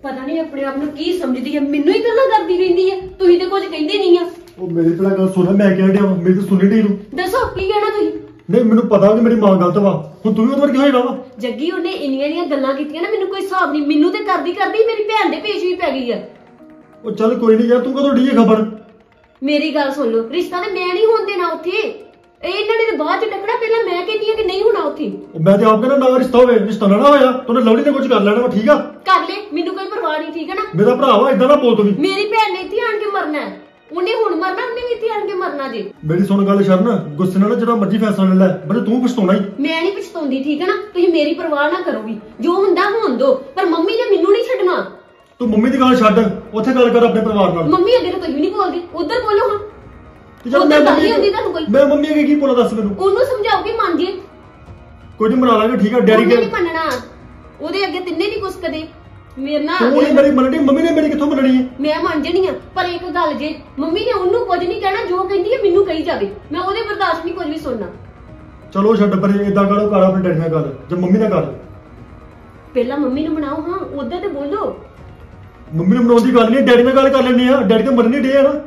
पता नहीं अपने आप ਨੂੰ ਕੀ ਸਮਝਦੀ ਹੈ ਮੈਨੂੰ ਹੀ ਗੱਲਾਂ ਕਰਦੀ ਰਹਿੰਦੀ ਹੈ ਤੁਸੀਂ ਤੇ ਕੁਝ ਕਹਿੰਦੇ ਨਹੀਂ ਆ ਉਹ ਮੇਰੀ ਪਹਿਲਾਂ ਗੱਲ ਸੁਣ ਮੈਂ ਕਹਿ ਰਿਹਾ ਮੇਰੀ ਤਾਂ ਸੁਣੀ ਨਹੀਂ ਤੂੰ ਦੱਸੋ ਕੀ ਕਹਿਣਾ ਤੁਸੀਂ ਨਹੀਂ ਮੈਨੂੰ ਪਤਾ ਕਿ ਮੇਰੀ ਮਾਂ ਗਲਤ ਵਾ ਹੁਣ ਤੂੰ ਵੀ ਉਹਦੇ ਵਰਗੀ ਹੋਏਗਾ ਵਾ ਜੱਗੀ ਉਹਨੇ ਇੰਨੀਆਂ ਗੱਲਾਂ ਕੀਤੀਆਂ ਨਾ ਮੈਨੂੰ ਕੋਈ ਹਿਸਾਬ ਨਹੀਂ ਮੈਨੂੰ ਤੇ ਕਰਦੀ ਕਰਦੀ ਮੇਰੀ ਭੈਣ ਦੇ ਪੇਸ਼ ਵੀ ਪੈ ਗਈ ਆ ਉਹ ਚੱਲ ਕੋਈ ਨਹੀਂ ਯਾਰ ਤੂੰ ਕਦੋਂ ਢੀ ਖਬਰ ਮੇਰੀ ਗੱਲ ਸੁਣ ਲਓ ਰਿਸ਼ਤਾ ਤੇ ਮੈਂ ਨਹੀਂ ਹੋਣ ਦੇਣਾ ਉੱਥੇ ਇਹਨਾਂ ਨੇ ਬਾਅਦ ਚ ਟੱਕਣਾ ਪਹਿਲਾਂ ਮੈਂ ਕਹਿੰਦੀ ਆ ਕਿ ਨਹੀਂ ਹੋਣਾ ਉੱਥੇ ਮੈਂ ਤੇ ਆਪ ਕਹਿੰਦਾ ਨਾ ਰਿਸ਼ਤਾ ਹੋਵੇ ਰਿਸ਼ਤਾ ਨਾ ਹੋਇਆ ਤੂੰ ਲਵਲੀ ਨੇ ਕੁਝ ਕਰ ਲੈਣਾ ਵਾ ਠੀਕ ਆ ਕਰ ਲੈ ਮੈਨੂੰ ਕੋਈ ਪਰਵਾਹ ਨਹੀਂ ਠੀਕ ਹੈ ਨਾ ਮੇਰਾ ਭਰਾ ਵਾ ਇਦਾਂ ਨਾ ਬੋਲ ਤੂੰ ਵੀ ਮੇਰੀ ਭੈਣ ਨੇ ਇੱਥੇ ਆਣ ਕੇ ਮਰਨਾ ਹੈ ਉਹਨੇ ਹੁਣ ਮਰਨਾ ਉਹਨੇ ਵੀ ਇੱਥੇ ਆਣ ਕੇ ਮਰਨਾ ਜੀ ਮੇਰੀ ਸੁਣ ਗੱਲ ਸ਼ਰਨ ਗੁੱਸੇ ਨਾਲ ਜਿਹੜਾ ਮਰਜ਼ੀ ਫੈਸਲਾ ਲੈ ਲੈ ਪਰ ਤੂੰ ਪਛਤਾਉਣਾ ਹੀ ਮੈਂ ਨਹੀਂ ਪਛਤਾਉਂਦੀ ਠੀਕ ਹੈ ਨਾ ਤੁਸੀਂ ਮੇਰੀ ਪਰਵਾਹ ਨਾ ਕਰੋ ਵੀ ਜੋ ਹੁੰਦਾ ਹੋਣ ਦੋ ਪਰ ਮੰਮੀ ਨੇ ਮੈਨੂੰ ਨਹੀਂ ਛੱਡਣਾ ਤੂੰ ਮੰਮੀ ਦੀ ਗੱਲ ਛੱਡ ਉੱਥੇ ਗੱਲ ਕਰ ਆਪਣੇ ਪਰਿਵਾਰ ਨਾਲ ਮੰਮੀ ਅੱਗੇ ਤਾਂ ਤੁਸੀਂ ਨਹੀਂ ਬੋਲਦੇ ਉਧਰ ਬੋਲੋ ਹਾਂ ਮੈਂ ਮੰਮੀ ਅੱਗੇ ਕੀ ਬੋਲਾ ਦੱਸ ਮੈਨੂੰ ਉਹਨੂੰ ਸਮਝਾਓ ਕਿ ਮੰਨ ਜੇ ਕੋਈ ਨਹੀਂ ਮਨਾ ਲਾਂਗੇ ਠੀਕ ਆ ਡੈਡੀ ਨਹੀਂ ਮੰਨਣਾ ਉਹਦੇ ਅੱਗੇ ਤਿੰਨੇ ਨਹੀਂ ਕੁਛ ਕਦੇ ਮੇਰੇ ਨਾਲ ਤੂੰ ਨਹੀਂ ਮੇਰੀ ਮੰਨਣੀ ਮੰਮੀ ਨੇ ਮੇਰੀ ਕਿੱਥੋਂ ਮੰਨਣੀ ਹੈ ਮੈਂ ਮੰਨ ਜਣੀ ਆ ਪਰ ਇੱਕ ਗੱਲ ਜੇ ਮੰਮੀ ਨੇ ਉਹਨੂੰ ਕੁਝ ਨਹੀਂ ਕਹਿਣਾ ਜੋ ਕਹਿੰਦੀ ਹੈ ਮੈਨੂੰ ਕਹੀ ਜਾਵੇ ਮੈਂ ਉਹਦੇ ਬਰਦਾਸ਼ਤ ਨਹੀਂ ਕੁਝ ਵੀ ਸੁਣਨਾ ਚਲੋ ਛੱਡ ਪਰ ਇਦਾਂ ਕਰੋ ਕਰ ਆਪਣੇ ਡੈਡੀ ਨਾਲ ਗੱਲ ਜੇ ਮੰਮੀ ਨਾਲ ਕਰ ਪਹਿਲਾਂ ਮੰਮੀ ਨੂੰ ਬਣਾਓ ਹਾਂ ਉਧਰ ਤੇ ਬੋਲੋ ਮੰਮੀ ਨੂੰ ਬਣਾਉਣ ਦੀ ਗੱਲ ਨਹੀਂ ਡੈਡੀ ਨਾਲ ਗੱਲ ਕਰ ਲੈਣੀ ਆ ਡੈਡੀ ਤਾਂ ਮੰਨਣੀ ਡੇ ਆ ਨਾ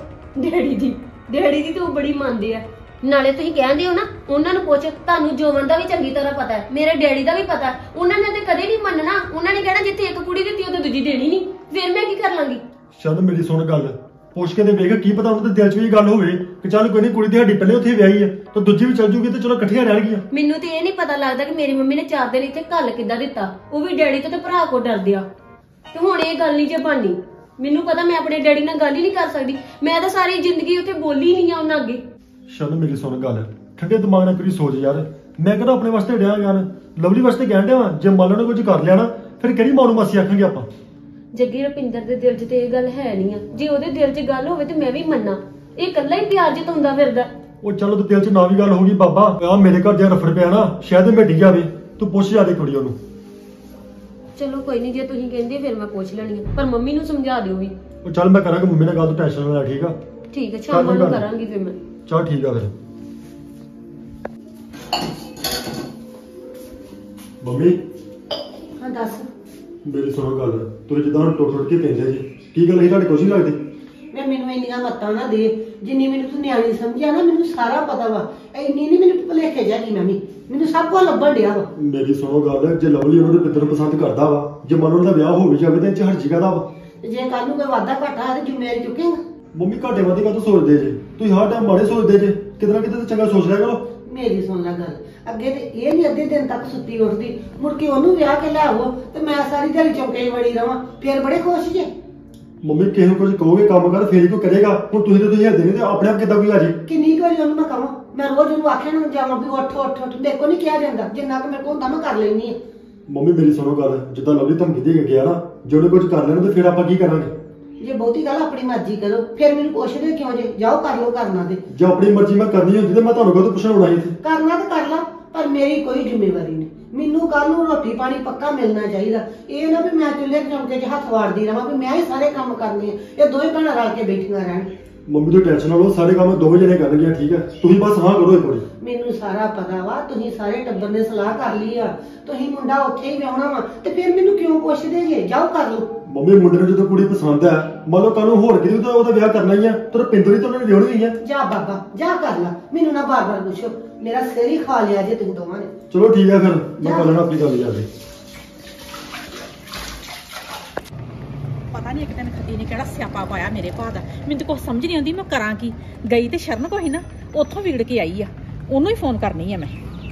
ਡੈਡੀ ਦੀ ਤਾਂ ਉਹ ਬੜੀ ਮੰਨਦੇ ਆ ਨਾਲੇ ਤੁਸੀਂ ਕਹਿੰਦੇ ਹੋ ਨਾ ਉਹਨਾਂ ਨੂੰ ਪੁੱਛ ਤੁਹਾਨੂੰ ਜੋਵਨ ਦਾ ਵੀ ਚੰਗੀ ਤਰ੍ਹਾਂ ਪਤਾ ਹੈ ਮੇਰੇ ਡੈਡੀ ਦਾ ਵੀ ਪਤਾ ਉਹਨਾਂ ਨੇ ਤੇ ਕਦੇ ਨਹੀਂ ਮੰਨਣਾ ਉਹਨਾਂ ਨੇ ਕਹਿਣਾ ਜਿੱਥੇ ਇੱਕ ਕੁੜੀ ਦਿੱਤੀ ਉਹ ਤੇ ਦੂਜੀ ਦੇਣੀ ਨਹੀਂ ਫਿਰ ਮੈਂ ਕੀ ਕਰ ਲਾਂਗੀ ਸ਼ਾਇਦ ਮੇਰੀ ਸੁਣ ਗੱਲ ਪੁੱਛ ਕੇ ਤੇ ਵੇਖ ਕੀ ਪਤਾ ਉਹਨਾਂ ਦੇ ਦਿਲ 'ਚ ਵੀ ਗੱਲ ਹੋਵੇ ਕਿ ਚੱਲ ਕੋਈ ਨਹੀਂ ਕੁੜੀ ਦੀ ਹੱਡੀ ਪਹਿਲੇ ਉੱਥੇ ਵਿਆਹੀ ਆ ਤਾਂ ਦੂਜੀ ਵੀ ਚੱਲ ਜੂਗੀ ਤੇ ਚਲੋ ਇਕੱਠੀਆਂ ਰਹਿਣਗੀਆਂ ਮੈਨੂੰ ਤੇ ਇਹ ਨਹੀਂ ਪਤਾ ਲੱਗਦਾ ਕਿ ਮੇਰੀ ਮੰਮੀ ਨੇ 4 ਦਿਨ ਇੱਥੇ ਘੱਲ ਕਿੱਦਾਂ ਦਿੱਤਾ ਉਹ ਵੀ ਡੈਡੀ ਤੋਂ ਤੇ ਭਰਾ ਕੋ ਡਰਦੇ ਆ ਤੇ ਹੁਣ ਇਹ ਗੱਲ ਨਹੀਂ ਜੇ ਬਣਨੀ ਮੈਨੂੰ ਪਤਾ ਮੈਂ ਆਪਣੇ ਡੈਡੀ ਨਾਲ ਗੱਲ ਹੀ ਨਹੀਂ ਕਰ ਸਕਦੀ ਮੈਂ ਤਾਂ ਸਾਰੀ ਜ਼ਿੰਦਗੀ ਉੱਥੇ ਬੋਲੀ ਨਹੀਂ ਆ ਉਹਨਾਂ ਅੱਗੇ ਸ਼ਰਨ ਮੇਰੀ ਸੁਣ ਗੱਲ ਠੰਡੇ ਦਿਮਾਗ ਨਾਲ ਕਰੀ ਸੋਚ ਯਾਰ ਮੈਂ ਕਹਿੰਦਾ ਆਪਣੇ ਵਾਸਤੇ ਡਿਆ ਯਾਰ ਲਵਲੀ ਵਾਸਤੇ ਕਹਿਣ ਡਿਆ ਵਾਂ ਜੇ ਮੰਨ ਲਓ ਕੁਝ ਕਰ ਲਿਆ ਨਾ ਫਿਰ ਕਿਹੜੀ ਮਾਂ ਨੂੰ ਮਾਸੀ ਆਖਾਂਗੇ ਆਪਾਂ ਜੱਗੀ ਰੁਪਿੰਦਰ ਦੇ ਦਿਲ 'ਚ ਤੇ ਇਹ ਗੱਲ ਹੈ ਨਹੀਂ ਆ ਜੇ ਉਹਦੇ ਦਿਲ 'ਚ ਗੱਲ ਹੋਵੇ ਤੇ ਮੈਂ ਵੀ ਮੰਨਾਂ ਇਹ ਇਕੱਲਾ ਹੀ ਪਿਆਰ ਜਿਤਾਉਂਦਾ ਫਿਰਦਾ ਉਹ ਚਲੋ ਤੇ ਦਿਲ 'ਚ ਨਾ ਵੀ ਗੱਲ ਹੋ ਗਈ ਬਾਬਾ ਆ ਮੇਰੇ ਘਰ ਦੇ ਰਫੜ ਪਿਆ ਨਾ ਸ਼ਾਇਦ ਮੈਂ ਡਿੱਗ ਜਾਵੇ ਤੂੰ ਪੁੱਛ ਜਾ ਦੇ ਕੁੜੀ ਉਹਨੂੰ ਚਲੋ ਕੋਈ ਨਹੀਂ ਜੇ ਤੁਸੀਂ ਕਹਿੰਦੇ ਫਿਰ ਮੈਂ ਪੁੱਛ ਲੈਣੀ ਆ ਪਰ ਮੰਮੀ ਨੂੰ ਸਮਝਾ ਦਿਓ ਵੀ ਉਹ ਚੱਲ ਮੈਂ ਕਰਾਂਗਾ ਮੰਮੀ ਨਾਲ ਗੱਲ ਤੂੰ ਟੈਨਸ਼ਨ ਨਾ ਲੈ ਠੀਕ ਆ ਠੀਕ ਹੈ ਸ਼ਾਮ ਨੂੰ ਕਰਾਂਗੀ ਫਿਰ ਮੈਂ ਚਲ ਠੀਕ ਆ ਫਿਰ ਮੰਮੀ ਹਾਂ ਦੱਸ ਮੇਰੀ ਸੁਣੋ ਗੱਲ ਤੁਸੀਂ ਜਿੱਦਾਂ ਟੁੱਟ ਕੇ ਪੈਂਦੇ ਜੀ ਕੀ ਗੱਲ ਹੈ ਤੁਹਾਡੇ ਕੁਝ ਨਹੀਂ ਲੱਗਦੀ ਮੈਂ ਮੈਨੂੰ ਇੰਨੀਆਂ ਮੱਤਾਂ ਨਾ ਦੇ ਜਿੰਨੀ ਮੈਨੂੰ ਤੂੰ ਨਿਆਣੀ ਸਮਝਿਆ ਨਾ ਮੈਨੂੰ ਸਾਰਾ ਪਤਾ ਵਾ ਇੰਨੀ ਨਹੀਂ ਮੈਨੂੰ ਭੁਲੇਖੇ ਜਾ ਗਈ ਮੈਨੂੰ ਸਭ ਕੁਝ ਲੱਭਣ ਡਿਆ ਵਾ ਮੇਰੀ ਸੁਣੋ ਗੱਲ ਜੇ ਲਵਲੀ ਉਹਨਾਂ ਦੇ ਪਿੱਤਰ ਨੂੰ ਪਸੰਦ ਕਰਦਾ ਵਾ ਜੇ ਮਨ ਉਹਨਾਂ ਦਾ ਵਿਆਹ ਹੋ ਵੀ ਜਾਵੇ ਤਾਂ ਇਹ ਚ ਹਰਜੀ ਕਾਹਦਾ ਵਾ ਜੇ ਕੱਲ ਨੂੰ ਕੋਈ ਵਾਧਾ ਘਾਟਾ ਤੇ ਜ਼ਿੰਮੇਵਾਰੀ ਚੁੱਕੇਗਾ ਮੰਮੀ ਘਾਟੇ ਵਾਧੇ ਕਾਹਤੋਂ ਸੋਚਦੇ ਜੇ ਤੁਸੀਂ ਹਰ ਟਾਈਮ ਮਾੜੇ ਸੋਚਦੇ ਜੇ ਕਿਤੇ ਨਾ ਕਿਤੇ ਤਾਂ ਚੰਗਾ ਸੋਚ ਲਿਆ ਕਰੋ ਮੇਰੀ ਸੁਣ ਲੈ ਗੱਲ ਅੱਗੇ ਤੇ ਇਹ ਨਹੀਂ ਅੱਧੇ ਦਿਨ ਤੱਕ ਸੁੱਤੀ ਉੱਠਦੀ ਮੁੜ ਕੇ ਉਹਨੂੰ ਵਿਆਹ ਕੇ ਲਿਆਵੋ ਤੇ ਮੈਂ ਸਾਰੀ ਦਿਹਾੜੀ ਚੌਂਕੇ 'ਚ ਵੜੀ ਰਵਾਂ ਫੇਰ ਬੜੇ ਖੁਸ਼ ਜੇ ਮੰਮੀ ਕਿਸੇ ਨੂੰ ਕੁਝ ਕਹੋਗੇ ਕੰਮ ਕਰ ਫੇਰ ਹੀ ਕੋਈ ਕਰੇਗਾ ਹੁਣ ਤੁਸੀਂ ਹਿਰਦੇ ਨਹੀਂ ਤੇ ਆਪਣੇ ਆਪ ਕਿੱਦਾਂ ਕੋਈ ਆ ਜੇ ਕਿੰਨੀ ਵਾਰੀ ਉਹਨੂੰ ਮੈਂ ਕਹਾਂ ਮੈਂ ਰੋਜ਼ ਉਹਨੂੰ ਆਖਿਆ ਨਾ ਜਾਵਾਂ ਵੀ ਉੱਠ ਉੱਠ ਉੱਠ ਮੇਰੇ ਕੋਲ ਨਹੀਂ ਕਿਹਾ ਜਾਂਦਾ ਜਿੰਨਾ ਕਿ ਮੇਰੇ ਕੋਲ ਹੁੰਦਾ ਮੈਂ ਕਰ ਲੈਣੀ ਆ ਮੰਮੀ ਮੇਰੀ ਸੁਣੋ ਗੱਲ ਜਿੱਦਾਂ ਲਵਲੀ ਧਮਕੀ ਦੇ ਕੇ ਗਿਆ ਨਾ ਜੇ ਉਹਨੇ ਕੁਝ ਕਰ ਲੈਣਾ ਤੇ ਫਿਰ ਆਪਾਂ ਕੀ ਕਰਾਂਗੇ ਜੇ ਬਹੁਤੀ ਗੱਲ ਆਪਣੀ ਮਰਜ਼ੀ ਕਰੋ ਫਿਰ ਮੈਨੂੰ ਪੁੱਛਦੇ ਕਿਉਂ ਜੇ ਜਾਓ ਕਰ ਲਓ ਕਰਨਾ ਤੇ ਜੇ ਆਪਣੀ ਮਰਜ਼ੀ ਮੈਂ ਕਰਨੀ ਹੁੰਦੀ ਤੇ ਮੈਂ ਤੁਹਾਨੂੰ ਕਦੋਂ ਪੁੱਛਣ ਆਉਣਾ ਸੀ ਕਰਨਾ ਤੇ ਕਰ ਲਾ ਪਰ ਮੇਰੀ ਕੋਈ ਜ਼ਿੰਮੇਵਾਰੀ ਨਹੀਂ ਮੈਨੂੰ ਕੱਲ ਨੂੰ ਰੋਟੀ ਪਾਣੀ ਪੱਕਾ ਮਿਲਣਾ ਚਾਹੀਦਾ ਇਹ ਨਾ ਵੀ ਮੈਂ ਚੁੱਲ੍ਹੇ ਚੌਂਕੇ 'ਚ ਹੱਥ ਵਾੜਦੀ ਰਵਾਂ ਵੀ ਮੈਂ ਹੀ ਸਾਰੇ ਕੰਮ ਕਰਨੇ ਆ ਇਹ ਦੋਵੇਂ ਭੈਣਾਂ ਰਲ ਕੇ ਬੈਠੀਆਂ ਰਹਿਣ ਮੰਮੀ ਤੋਂ ਟੈਨਸ਼ਨ ਨਾ ਲਓ ਸਾਰੇ ਕੰਮ ਦੋਵੇਂ ਜਣੇ ਕਰਨਗੇ ਠੀਕ ਹੈ ਤੁਸੀਂ ਬਸ ਹਾਂ ਕਰੋ ਇੱਕ ਵਾਰੀ ਮੈਨੂੰ ਸਾਰਾ ਪਤਾ ਵਾ ਤੁਸੀਂ ਸਾਰੇ ਟੱਬਰ ਨੇ ਸਲਾਹ ਕਰ ਲਈ ਆ ਤੁਸੀਂ ਮੁੰਡਾ ਉੱਥੇ ਹੀ ਵਿਆਹਣਾ ਵਾ ਤੇ ਫਿਰ ਮੈਨੂੰ ਕਿਉਂ ਪੁੱਛਦੇ ਜੇ ਜਾਓ ਕਰ ਲਓ ਮੰਮੀ ਮੁੰਡੇ ਨੂੰ ਜਦੋਂ ਕੁੜੀ ਪਸੰਦ ਹੈ ਮੰਨ ਲਓ ਕੱਲ ਨੂੰ ਹੋਰ ਕਿਤੇ ਤਾਂ ਉਹਦਾ ਵਿਆਹ ਕਰਨਾ ਹੀ ਆ ਤੇ ਪਿੰਦਰ ਹੀ ਤਾਂ ਉਹਨਾਂ ਨੇ ਵਿਆਹਣੀ ਹੀ ਆ ਜਾ ਬਾਬਾ ਜਾ ਕਰ ਲਾ ਮੈਨੂੰ ਨਾ ਬਾਰ-ਬਾਰ ਪੁੱਛੋ ਮੇਰਾ ਸਿਰ ਹੀ ਖਾ ਲਿਆ ਜੇ ਤੁਸੀਂ ਦੋਵਾਂ ਨੇ ਚਲੋ ਠੀਕ ਹੈ ਫਿਰ ਮੈਂ ਕਰ ਲੈਣਾ ਆਪਣੀ ਗੱਲ ਜਾ ਕੇ ਪਤਾ ਨਹੀਂ ਇੱਕ ਦਿਨ ਖੱਤੀ ਨੇ ਕਿਹੜਾ ਸਿਆਪਾ ਪਾਇਆ ਮੇਰੇ ਭਾ ਦਾ ਮੈਨੂੰ ਤਾਂ ਕੁਝ ਸਮਝ ਨਹੀਂ ਆਉਂਦੀ ਮੈਂ ਕਰਾਂ ਕੀ ਗਈ ਤੇ ਸ਼ਰਨ ਕੋਈ ਨਾ ਉੱਥੋਂ ਵਿਗੜ ਕੇ ਆਈ ਆ ਉਹਨੂੰ ਹੀ ਫੋਨ ਕਰਨੀ ਆ ਮੈਂ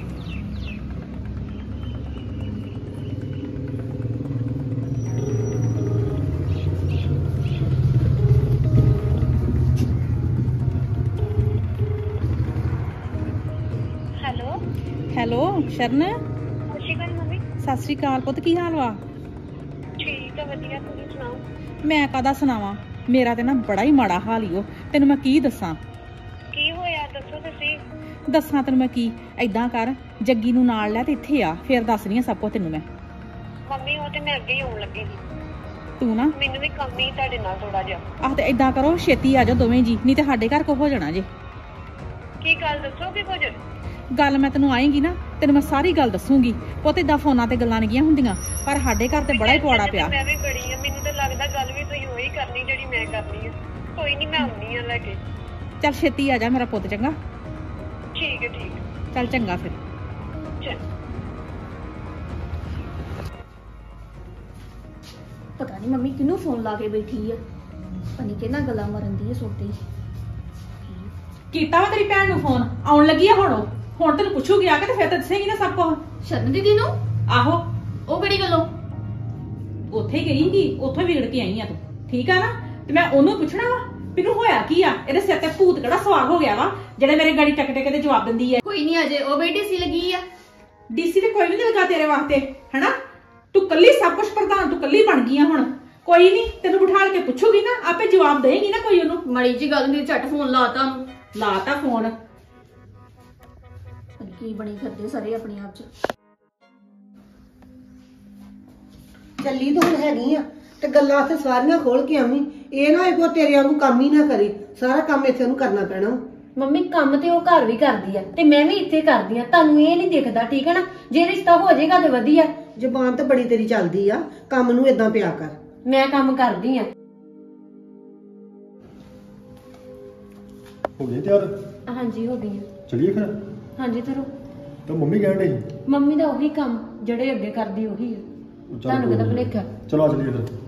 ਹੈਲੋ ਸ਼ਰਨ ਸਤਿ ਸ਼੍ਰੀ ਅਕਾਲ ਮੰਮੀ। ਸਤਿ ਸ਼੍ਰੀ ਅਕਾਲ ਪੁੱਤ ਕੀ ਹਾਲ ਵਾ ਠੀਕ ਆ ਵਧੀਆ ਤੁਸੀਂ ਸੁਣਾਓ। ਮੈਂ ਕਾਹਦਾ ਸੁਣਾਵਾਂ ਮੇਰਾ ਤੇ ਨਾ ਬੜਾ ਹੀ ਮਾੜਾ ਹਾਲ ਈ ਓ ਤੈਨੂੰ ਮੈਂ ਕੀ ਦੱਸਾਂ ਕੀ ਹੋਇਆ ਦੱਸੋ ਤੁਸੀਂ। ਦੱਸਾਂ ਤੈਨੂੰ ਮੈਂ ਕੀ ਏਦਾਂ ਕਰ ਜੱਗੀ ਨੂੰ ਨਾਲ ਲੈ ਤੇ ਇੱਥੇ ਆ ਫੇਰ ਦੱਸਣੀ ਆ ਸਭ ਕੁਝ ਤੈਨੂੰ ਮੈਂ ਮੰਮੀ ਉਹ ਤੇ ਮੈਂ ਅੱਗੇ ਹੀ ਆਉਣ ਲੱਗੀ ਸੀ ਤੂੰ ਨਾ ਮੈਨੂੰ ਵੀ ਕੰਮ ਹੀ ਤੁਹਾਡੇ ਨਾਲ ਥੋੜਾ ਜਿਹਾ। ਆਹ ਤੇ ਏਦਾਂ ਕਰੋ ਛੇਤੀ ਆ ਜਾਓ ਦੋਵੇਂ ਜੀ ਨਹੀਂ ਤੇ ਸਾਡੇ ਘਰ ਕੋ ਹੋ ਜਾਣਾ ਜੇ। ਕੀ ਗੱਲ ਦੱਸੋਗੇ ਕੁਝ। ਗੱਲ ਮੈਂ ਤੈਨੂੰ ਆਏਂਗੀ ਨਾ ਤੈਨੂੰ ਮੈਂ ਸਾਰੀ ਗੱਲ ਦੱਸੂਗੀ ਪੁੱਤ ਏਦਾਂ ਫੋਨਾਂ ਤੇ ਗੱਲਾਂ ਨਹੀਂ ਹੁੰਦੀਆਂ ਪਰ ਸਾਡੇ ਘਰ ਤੇ ਬੜਾ ਹੀ ਪਵਾੜਾ ਪਿਆ। ਮੈਂ ਵੀ ਬੜੀ ਆ ਮੈਨੂੰ ਤਾਂ ਲੱਗਦਾ ਗੱਲ ਵੀ ਤੁਸੀਂ ਉਹੀ ਕਰਨੀ ਜਿਹੜੀ ਮੈਂ ਕਰਨੀ ਆ। ਕੋਈ ਨਹੀਂ, ਮੈਂ ਆਉਣੀ ਆ ਲੈ ਕੇ। ਚੱਲ ਛੇਤੀ ਆ ਜਾ ਮੇਰਾ ਪੁੱਤ, ਚੰਗਾ? ਠੀਕ ਹੈ, ਠੀਕ ਹੈ। ਚੱਲ ਚੰਗਾ ਫਿਰ। ਚੱਲ। ਪਤਾ ਨਹੀਂ ਮੰਮੀ ਕਿਹਨੂੰ ਫੋਨ ਲਾ ਕੇ ਬੈਠੀ ਆ, ਪਤਾ ਨਹੀਂ ਕਿਹਨਾਂ ਗੱਲਾਂ ਮਰਨ ਦੀ ਆ ਸੁਣਦੇ ਕੀਤਾ ਵਾ ਤੇਰੀ ਭੈਣ ਨੂੰ ਫੋਨ? ਆਉਣ ਲੱਗੀ ਆ ਹੁਣ ਉਹ। ਹੁਣ ਤੈਨੂੰ ਪੁੱਛੂਗੀ ਆ ਕੇ ਤੇ ਫਿਰ ਤਾਂ ਦੱਸੇਗੀ ਨਾ ਸਭ ਕੁਝ। ਸ਼ਰਨ ਦੀਦੀ ਨੂੰ? ਆਹੋ, ਉਹ ਕਿਹੜੀ ਗੱਲੋਂ? ਉੱਥੇ ਹੀ ਗਈ ਸੀ, ਉੱਥੋਂ ਹੀ ਵਿਗੜ ਕੇ ਆਈ ਆ ਤੂੰ, ਠੀਕ ਆ ਨਾ? ਤੇ ਮੈਂ ਉਹਨੂੰ ਪੁੱਛਣਾ ਵਾ ਮੈਨੂੰ ਹੋਇਆ ਕੀ ਆ? ਇਹਦੇ ਸਿਰ ਤੇ ਭੂਤ ਕਿਹੜਾ ਸਵਾਰ ਹੋ ਗਿਆ ਵਾ ਜਿਹੜੇ ਮੇਰੇ ਗਾੜੀ ਟਕ ਟਕ ਦੇ ਜਵਾਬ ਦਿੰਦੀ ਹੈ? ਕੋਈ ਨਹੀਂ, ਅਜੇ ਉਹ ਬੇਟੀ ਸੀ ਲੱਗੀ ਆ। ਡੀਸੀ ਤੇ ਕੋਈ ਵੀ ਨਹੀਂ ਲੱਗਾ ਤੇਰੇ ਵਾਸਤੇ, ਹੈਨਾ? ਤੂੰ ਕੱਲੀ ਸਭ ਕੁਝ ਪ੍ਰਧਾਨ, ਤੂੰ ਕੱਲੀ ਬਣ ਗਈ ਆ ਹੁਣ। ਕੋਈ ਨਹੀਂ, ਤੈਨੂੰ ਬਿਠਾਲ ਕੇ ਪੁੱਛੂਗੀ ਨਾ, ਆਪੇ ਜਵਾਬ ਦੇਗੀ ਨਾ ਕੋਈ ਉਹਨੂੰ। ਮੜੀ ਜੀ ਗੱਲ ਨਹੀਂ, ਝੱਟ ਫੋਨ ਲਾਤਾ ਉਹਨੂੰ। ਲਾਤਾ ਫੋਨ। ਕੀ ਬਣੀ ਫਿਰਦੇ ਸਾਰੇ ਆਪਣੇ ਆਪ ਚ। ਚੱਲੀ ਤੂੰ ਹੁਣ ਹੈਗੀ ਆ ਤੇ ਗੱਲਾਂ ਉੱਥੇ ਸਾਰੀਆਂ ਖੋਲ ਕੇ ਆਵੀਂ। ਇਹ ਨਾ ਕੋ ਤੇਰੇ ਵਾਂਗੂ ਕੰਮ ਹੀ ਨਾ ਕਰੀ, ਸਾਰਾ ਕੰਮ ਇੱਥੇ ਉਹਨੂੰ ਕਰਨਾ ਪੈਣਾ। ਮੰਮੀ ਕੰਮ ਤੇ ਉਹ ਘਰ ਵੀ ਕਰਦੀ ਆ ਤੇ ਮੈਂ ਵੀ ਇੱਥੇ ਕਰਦੀ ਆ, ਤੁਹਾਨੂੰ ਇਹ ਨਹੀਂ ਦਿਖਦਾ, ਠੀਕ ਹੈ ਨਾ? ਜੇ ਰਿਸ਼ਤਾ ਹੋ ਜਾਏਗਾ ਤੇ ਵਧੀਆ। ਜ਼ੁਬਾਨ ਤੇ ਬੜੀ ਤੇਰੀ ਚੱਲਦੀ ਆ, ਕੰਮ ਨੂੰ ਏਦਾਂ ਪਿਆ ਕਰ। ਮੈਂ ਕੰਮ ਕਰਦੀ ਆ। ਹੋ ਗਈ ਤਿਆਰ? ਹਾਂਜੀ ਹੋ ਗਈ ਆ। ਚਲਿਏ ਫਿਰ। ਹਾਂਜੀ ਚਲੋ। ਤਾਂ ਮੰਮੀ ਕਹਿਣ ਡਈ ਮੰਮੀ ਦਾ ਉਹੀ ਕੰਮ ਜਿਹੜੇ ਅੱਗੇ ਕਰਦੀ ਉਹੀ ਆ, ਤੁਹਾਨੂੰ ਕਿਹਦਾ ਭੁਲੇਖਾ? ਚਲੋ ਆ ਚਲੀਏ ਫਿਰ।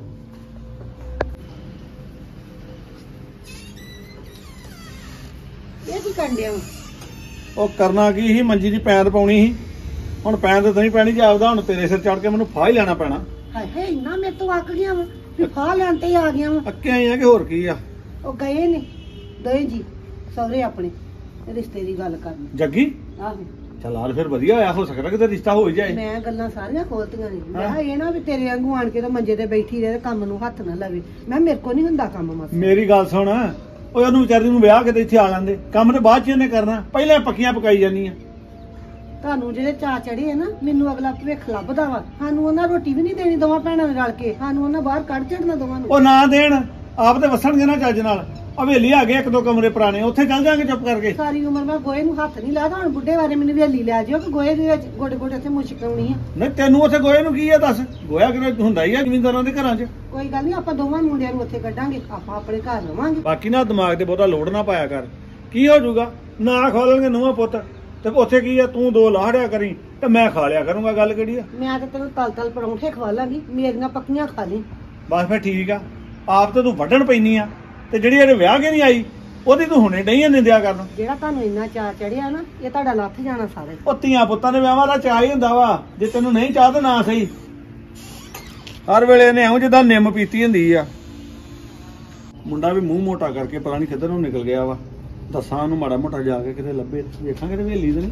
ਇਹ ਕੀ ਕੰਡਿਆ? ਉਹ ਕਰਨਾ ਕੀ ਸੀ, ਮੰਜੀ ਦੀ ਪੈਂਦ ਪਾਉਣੀ ਸੀ। ਹੁਣ ਪੈਂਦ ਤਾਂ ਨਹੀਂ ਪੈਣੀ ਜਾਪਦਾ, ਹੁਣ ਤੇਰੇ ਸਿਰ ਚੜ ਕੇ ਮੈਨੂੰ ਫਾਹ ਹੀ ਲੈਣਾ ਪੈਣਾ। ਹਾਏ ਹਾਏ, ਇੰਨਾ ਮੇਰੇ ਤੋਂ ਅੱਕ ਗਿਆ ਵਾ, ਫਾਹ ਲੈਣ ਤੇ ਹੀ ਆ ਗਿਆ ਵਾ। ਅੱਕੇ ਆਈ ਆ ਕਿ ਹੋਰ ਕੀ ਆ? ਉਹ ਗਏ ਨੇ ਦੋਏ ਜੀ ਸਹੁਰੇ ਆਪਣੇ ਰਿਸ਼ਤੇ ਦੀ ਗੱਲ ਕਰਨ। ਜੱਗੀ ਆਹੋ, ਚੱਲ ਆ ਫਿਰ ਵਧੀਆ ਹੋਇਆ, ਹੋ ਸਕਦਾ ਕਿਤੇ ਰਿਸ਼ਤਾ ਹੋ ਹੀ ਜਾਏ। ਮੈਂ ਗੱਲਾਂ ਸਾਰੀਆਂ ਖੋਲਤੀਆਂ ਨੇ। ਮੈਂ ਕਿਹਾ ਇਹ ਨਾ ਵੀ ਤੇਰੇ ਵਾਂਗੂ ਆਣ ਕੇ ਤਾਂ ਮੰਜੇ ਤੇ ਬੈਠੀ ਰਹੇ, ਕੰਮ ਨੂੰ ਹੱਥ ਨਾ ਲਵੇ। ਮੈਂ ਮੇਰੇ ਕੋ ਨਹੀਂ ਹੁੰਦਾ ਕੰਮ ਮਸ। ਮੇਰੀ ਗੱਲ ਸੁਣ, ਓਏ ਉਹਨੂੰ ਵਿਚਾਰੀ ਨੂੰ ਵਿਆਹ ਕੇ ਤੇ ਇੱਥੇ ਆ ਲੈਂਦੇ, ਕੰਮ ਤੇ ਬਾਅਦ ਚ ਇਹਨੇ ਕਰਨਾ, ਪਹਿਲਾਂ ਪੱਕੀਆਂ ਪਕਾਈ ਜਾਂਦੀਆਂ। ਤੁਹਾਨੂੰ ਜਿਹੜੇ ਚਾਅ ਚੜੇ ਆ ਨਾ, ਮੈਨੂੰ ਅਗਲਾ ਭਵਿੱਖ ਲੱਭਦਾ ਵਾ। ਸਾਨੂੰ ਉਹਨਾਂ ਰੋਟੀ ਵੀ ਨਹੀਂ ਦੇਣੀ ਦੋਵਾਂ ਭੈਣਾਂ ਨੇ ਰਲ ਕੇ, ਸਾਨੂੰ ਉਹਨਾਂ ਬਾਹਰ ਕੱਢ ਛੱਡਣਾ ਦੋਵਾਂ ਨੂੰ। ਉਹ ਨਾ ਦੇਣ, ਆਪ ਤੇ ਵਸਣਗੇ ਨਾ ਚੱਜ ਨਾਲ। ਹਵੇਲੀ ਆ ਗਏ ਇੱਕ ਦੋ ਕਮਰੇ ਪੁਰਾਣੇ, ਉੱਥੇ ਚੱਲ ਜਾਾਂਗੇ ਚੁੱਪ ਕਰਕੇ। ਸਾਰੀ ਉਮਰ ਮੈਂ ਗੋਏ ਨੂੰ ਹੱਥ ਨਹੀਂ ਲਾਦਾ, ਹੁਣ ਬੁੱਢੇ ਬਾਰੇ ਮੈਨੂੰ ਹਵੇਲੀ ਲੈ ਜਿਓ ਕਿ ਗੋਏ ਦੇ ਵਿੱਚ ਗੋਡੇ ਗੋਡੇ ਇੱਥੇ ਮੁਸ਼ਕ ਆਉਣੀ ਆ। ਨਹੀਂ ਤੈਨੂੰ ਉੱਥੇ ਗੋਏ ਨੂੰ ਕੀ ਆ ਦੱਸ? ਗੋਇਆ ਕਿਤੇ ਹੁੰਦਾ ਹੀ ਆ ਜ਼ਮੀਨਦਾਰਾਂ ਦੇ ਘਰਾਂ 'ਚ। ਕੋਈ ਗੱਲ ਨਹੀਂ, ਆਪਾਂ ਦੋਵਾਂ ਮੁੰਡਿਆਂ ਨੂੰ ਉੱਥੇ ਕੱਢਾਂਗੇ, ਆਪਾਂ ਆਪਣੇ ਘਰ ਰਵਾਂਗੇ। ਬਾਕੀ ਨਾ ਦਿਮਾਗ ਤੇ ਬਹੁਤਾ ਲੋਡ ਨਾ ਪਾਇਆ ਕਰ। ਕੀ ਹੋ ਜਾਊਗਾ? ਨਾ ਖੋਲਣਗੇ ਨੂੰਹਾਂ ਪੁੱਤ ਤੇ ਉੱਥੇ ਕੀ ਆ, ਤੂੰ ਦੋ ਲਾਹੜਿਆ ਕਰੀ ਤੇ ਮੈਂ ਖਾ ਲਿਆ ਕਰੂੰਗਾ। ਗੱਲ ਕਿਹੜੀ ਆ? ਮੈਂ ਤਾਂ ਤੈਨੂੰ ਤਲ ਤਲ ਪਰੌਂਠੇ ਖਵਾ ਲਾਂਗੀ, ਮੇਰੀਆਂ ਪੱਕੀਆਂ ਖਾ ਲਈ। ਬਸ ਫਿਰ ਠੀਕ ਆ। ਆਪ ਤੇ ਤੂੰ ਵੱਢਣ ਪੈਣੀ ਆ, ਤੇ ਜਿਹੜੀ ਇਹਦੇ ਵਿਆਹ ਕੇ ਨਹੀਂ ਆਈ ਉਹਦੀ ਤੂੰ ਹੁਣੇ ਡਈਆਂ ਨਿੰਦਿਆ ਕਰਨ। ਜਿਹੜਾ ਤੁਹਾਨੂੰ ਇੰਨਾ ਚਾਅ ਚੜਿਆ ਨਾ, ਇਹ ਤੁਹਾਡਾ ਲੱਥ ਜਾਣਾ ਸਾਰੇ। ਉਹ ਧੀਆਂ ਪੁੱਤਾਂ ਦੇ ਵਿਆਹਾਂ ਦਾ ਚਾਅ ਹੀ ਹੁੰਦਾ ਵਾ, ਜੇ ਤੈਨੂੰ ਨਹੀਂ ਚਾਹ ਤਾਂ ਨਾ ਸਹੀ। ਹਰ ਵੇਲੇ ਨੇ ਐਉਂ ਜਿੱਦਾਂ ਨਿੰਮ ਪੀਤੀ ਹੁੰਦੀ ਆ। ਮੁੰਡਾ ਵੀ ਮੂੰਹ ਮੋਟਾ ਕਰਕੇ ਪਤਾ ਨਹੀਂ ਕਿੱਧਰ ਨੂੰ ਨਿਕਲ ਗਿਆ ਵਾ। ਦੱਸਾਂ ਉਹਨੂੰ ਮਾੜਾ ਮੋਟਾ ਜਾ ਕੇ ਕਿਤੇ ਲੱਭੇ, ਵੇਖਾਂਗੇ ਤੇ ਹਵੇਲੀ ਤੇ ਨਹੀਂ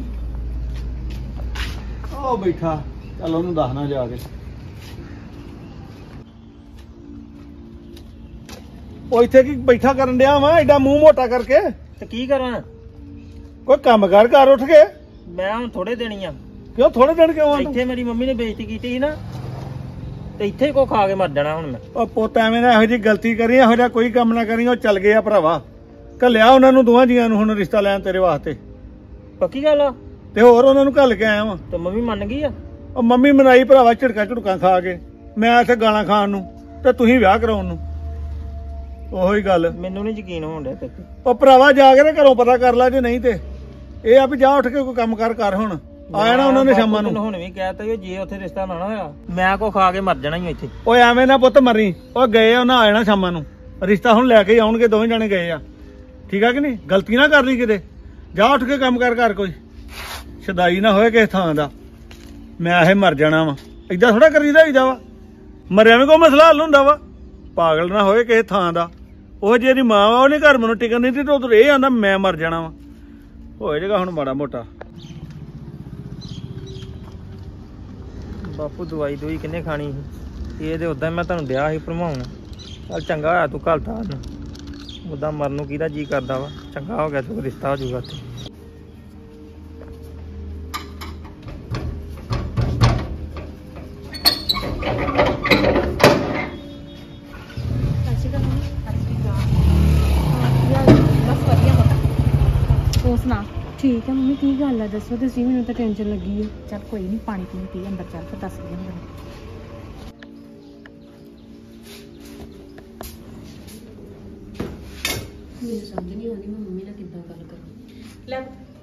ਉਹ ਬੈਠਾ। ਚੱਲ ਉਹਨੂੰ ਦੱਸਣਾ ਜਾ ਕੇ। ਉਹ ਇੱਥੇ ਕੀ ਬੈਠਾ ਕਰਨ ਡਿਆ ਵਾ ਐਡਾ ਮੂੰਹ ਮੋਟਾ ਕਰਕੇ? ਤੇ ਕੀ ਕਰਾਂ? ਕੋਈ ਕੰਮ ਕਰ ਘਰ ਉੱਠ ਕੇ। ਮੈਂ ਹੁਣ ਥੋੜੇ ਦੇਣੀ ਆ। ਕਿਉਂ ਥੋੜੇ ਦਿਨ ਕਿਉਂ ਆ? ਇੱਥੇ ਮੇਰੀ ਮੰਮੀ ਨੇ ਬੇਇੱਜ਼ਤੀ ਕੀਤੀ ਸੀ ਨਾ, ਤੇ ਇੱਥੇ ਕੋ ਖਾ ਕੇ ਮਰ ਜਾਣਾ ਹੁਣ ਮੈਂ। ਉਹ ਪੁੱਤ ਐਵੇਂ ਨਾ ਇਹੋ ਜਿਹੀ ਗਲਤੀ ਕਰੀ, ਇਹੋ ਜਿਹਾ ਕੋਈ ਕੰਮ ਨਾ ਕਰੀ। ਉਹ ਚੱਲ ਗਏ ਆ ਭਰਾਵਾ, ਘੱਲਿਆ ਉਹਨਾਂ ਨੂੰ ਦੋਵਾਂ ਜੀਆਂ ਨੂੰ ਹੁਣ ਰਿਸ਼ਤਾ ਲੈਣ ਤੇਰੇ ਵਾਸਤੇ। ਪੱਕੀ ਗੱਲ ਆ? ਤੇ ਹੋਰ ਉਹਨਾਂ ਨੂੰ ਘੱਲ ਕੇ ਆਇਆ ਵਾਂ। ਤੇ ਮੰਮੀ ਮੰਨ ਗਈ ਆ? ਉਹ ਮੰਮੀ ਮਨਾਈ ਭਰਾਵਾ ਝਿੜਕਾਂ ਝੁੜਕਾਂ ਖਾ ਕੇ, ਮੈਂ ਇੱਥੇ ਗਾਲਾਂ ਖਾਣ ਨੂੰ ਤੇ ਤੁਸੀਂ ਵਿਆਹ ਕਰਾਉਣ ਨੂੰ। ਉਹੀ ਗੱਲ। ਮੈਨੂੰ ਨਹੀਂ ਯਕੀਨ ਹੋਣ ਡਿਆ ਤੇ। ਉਹ ਭਰਾਵਾ ਜਾ ਕੇ ਤੇ ਘਰੋਂ ਪਤਾ ਕਰ ਲੈ, ਜੇ ਨਹੀਂ ਤੇ ਇਹ ਆ ਵੀ ਜਾ ਉੱਠ ਕੇ ਕੋਈ ਕੰਮ ਕਰ ਹੁਣ। ਆਇਆ ਨਾ ਉਹਨਾਂ ਨੇ ਸ਼ਾਮਾਂ ਨੂੰ। ਹੁਣ ਵੀ ਕਹਿਤਾ ਜੇ ਉੱਥੇ ਰਿਸ਼ਤਾ ਨਾ ਹੋਇਆ ਮੈਂ ਕੋ ਖਾ ਕੇ ਮਰ ਜਾਣਾ ਹੀ ਇੱਥੇ। ਓਏ ਐਵੇਂ ਨਾ ਪੁੱਤ ਮਰੀ। ਉਹ ਗਏ ਆ, ਉਹਨਾਂ ਆ ਜਾਣਾ ਸ਼ਾਮਾਂ ਨੂੰ। ਰਿਸ਼ਤਾ ਹੁਣ ਲੈ ਕੇ ਹੀ ਆਉਣਗੇ, ਦੋਵੇਂ ਜਾਣੇ ਗਏ ਆ। ਠੀਕ ਆ ਕਿ ਨਹੀਂ? ਗਲਤੀ ਨਾ ਕਰ ਲਈ ਕਿਤੇ। ਜਾ ਉੱਠ ਕੇ ਕੰਮ ਕਰ ਕੋਈ ਸ਼ਦਾਈ ਨਾ ਹੋਏ ਕਿਸੇ ਥਾਂ ਦਾ। ਮੈਂ ਇਹ ਮਰ ਜਾਣਾ ਵਾ, ਏਦਾਂ ਥੋੜਾ ਕਰੀਦਾ ਹੀਦਾ ਵਾ। ਮਰਿਆ ਵੀ ਕੋਈ ਮਸਲਾ ਹੱਲ ਹੁੰਦਾ ਵਾ? ਪਾਗਲ ਨਾ ਹੋਏ ਕਿਸੇ ਥਾਂ ਦਾ। ਉਹ ਜਿਹੜੀ ਮਾਂ ਵਾ ਉਹਨੇ ਘਰ ਮੈਨੂੰ ਟਿਕਣ ਨਹੀਂ ਦਿੱਤੀ, ਉਧਰ ਇਹ ਆਂਦਾ ਮੈਂ ਮਰ ਜਾਣਾ ਵਾ। ਹੋਏ ਜਗਾ ਹੁਣ ਮਾੜਾ ਮੋਟਾ। ਬਾਪੂ ਦਵਾਈ ਦੋਈ ਕਿੰਨੇ ਖਾਣੀ ਸੀ? ਇਹ ਤੇ ਉਦਾਂ ਮੈਂ ਤੁਹਾਨੂੰ ਡਿਆ ਸੀ ਭਰਮਾਉਣ। ਚੱਲ ਚੰਗਾ ਹੋਇਆ ਤੂੰ ਘਲਤਾ ਉਹਨੂੰ, ਉਦਾਂ ਮਰਨ ਨੂੰ ਕਿਹਦਾ ਜੀ ਕਰਦਾ ਵਾ। ਚੰਗਾ ਹੋ ਗਿਆ ਤੂੰ, ਰਿਸ਼ਤਾ ਹੋ ਜਾਊਗਾ ਉੱਥੇ। ਸੁਣਾ? ਠੀਕ ਹੈ ਮੰਮੀ, ਕੀ ਗੱਲ ਹੈ ਦੱਸੋ ਤੁਸੀਂ, ਮੈਨੂੰ ਤਾਂ ਟੈਨਸ਼ਨ ਲੱਗੀ ਹੈ। ਚੱਲ ਕੋਈ ਨਹੀਂ, ਪਾਣੀ ਪੀ ਅੰਦਰ ਚੱਲ, ਫਿਰ ਦੱਸ ਦਿੰਦੇ। ਮੈਨੂੰ ਸਮਝ ਨਹੀਂ ਆਉਂਦੀ ਮੈਂ ਮੰਮੀ ਨਾਲ ਕਿੱਦਾਂ ਗੱਲ ਕਰਾਂ। ਲੈ